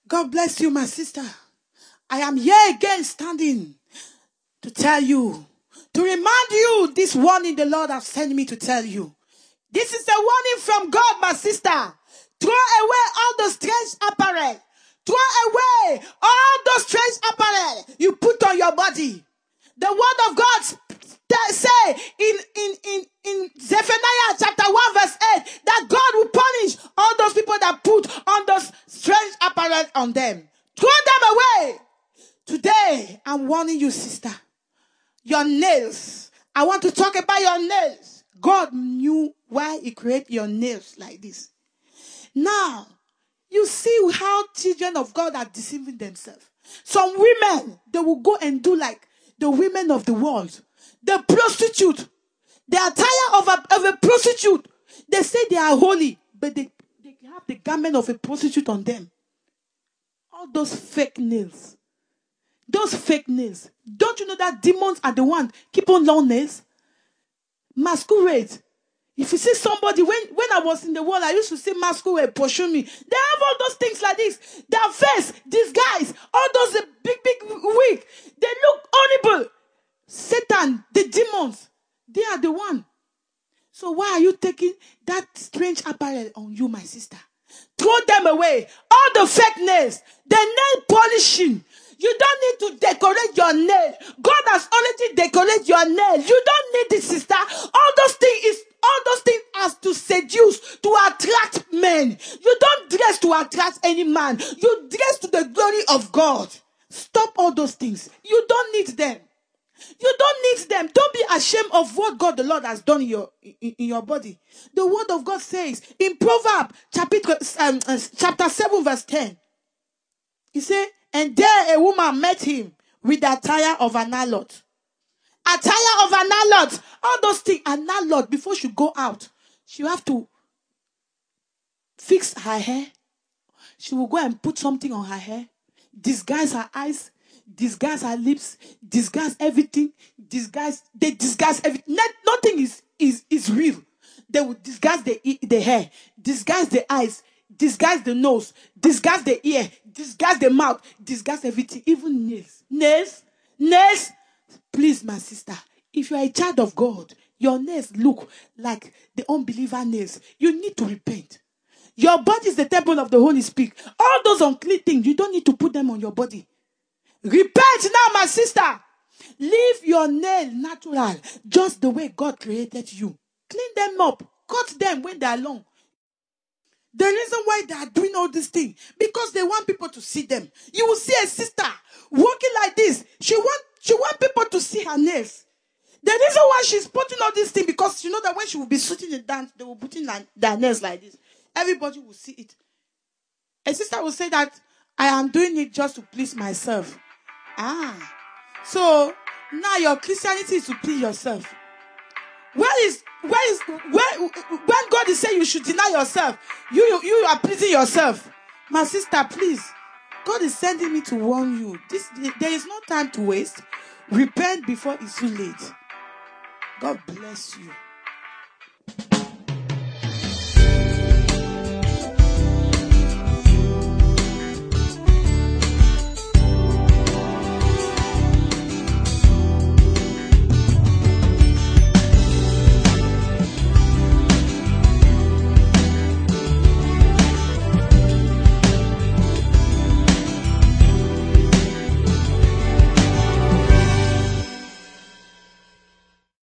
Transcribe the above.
God bless you, my sister. I am here again standing to tell you, to remind you this warning the Lord has sent me to tell you. This is a warning from God, my sister. Throw away all the strange apparel. Throw away all those strange apparel you put on your body. The word of God say in Zephaniah chapter 1 verse 8 that God will punish all those people that put on those strange apparel on them. Throw them away. Today, I'm warning you, sister. Your nails. I want to talk about your nails. God knew why he created your nails like this. Now, you see how children of God are deceiving themselves. Some women, they will go and do like the women of the world. The prostitute. The attire of a prostitute. They say they are holy, but they have the garment of a prostitute on them. All those fake nails. Those fake nails. Don't you know that demons are the ones keep on long nails? Masquerade. If you see somebody, when I was in the world, I used to see masquerade pursue me. They have all those things like this. Their face, disguise, all those big wig. They look horrible. Satan, the demons, they are the one. So why are you taking that strange apparel on you, my sister? Throw them away. All the fake nails, the nail polishing. You don't need to decorate your nail. God has already decorated your nail. You don't need it, sister. All those things are to seduce, to attract men. You don't dress to attract any man. You dress to the glory of God. Stop all those things. You don't need them. You don't need them. Don't be ashamed of what God the Lord has done in your body. The word of God says in Proverbs chapter 7 verse 10. He said, and there a woman met him with the attire of an harlot. Attire of an harlot. All those things. An harlot, before she go out, she have to fix her hair. She will go and put something on her hair. Disguise her eyes. Disguise her lips. Disguise everything. They disguise everything. Nothing is real. They will disguise the hair. Disguise the eyes. Disguise the nose, disguise the ear, disguise the mouth, disguise everything, even nails. Nails. Please, my sister, if you are a child of God, your nails look like the unbeliever nails. You need to repent. Your body is the temple of the Holy Spirit. All those unclean things, you don't need to put them on your body. Repent now, my sister. Leave your nail natural, just the way God created you. Clean them up. Cut them when they are long. The reason why they are doing all these things, because they want people to see them. You will see a sister walking like this. She want people to see her nails. The reason why she's putting all these things, because you know that when she will be shooting the dance, they will put in their nails like this. Everybody will see it. A sister will say that I am doing it just to please myself. So now your Christianity is to please yourself. When God is saying you should deny yourself, you are pleasing yourself. My sister, please. God is sending me to warn you. There is no time to waste. Repent before it's too late. God bless you.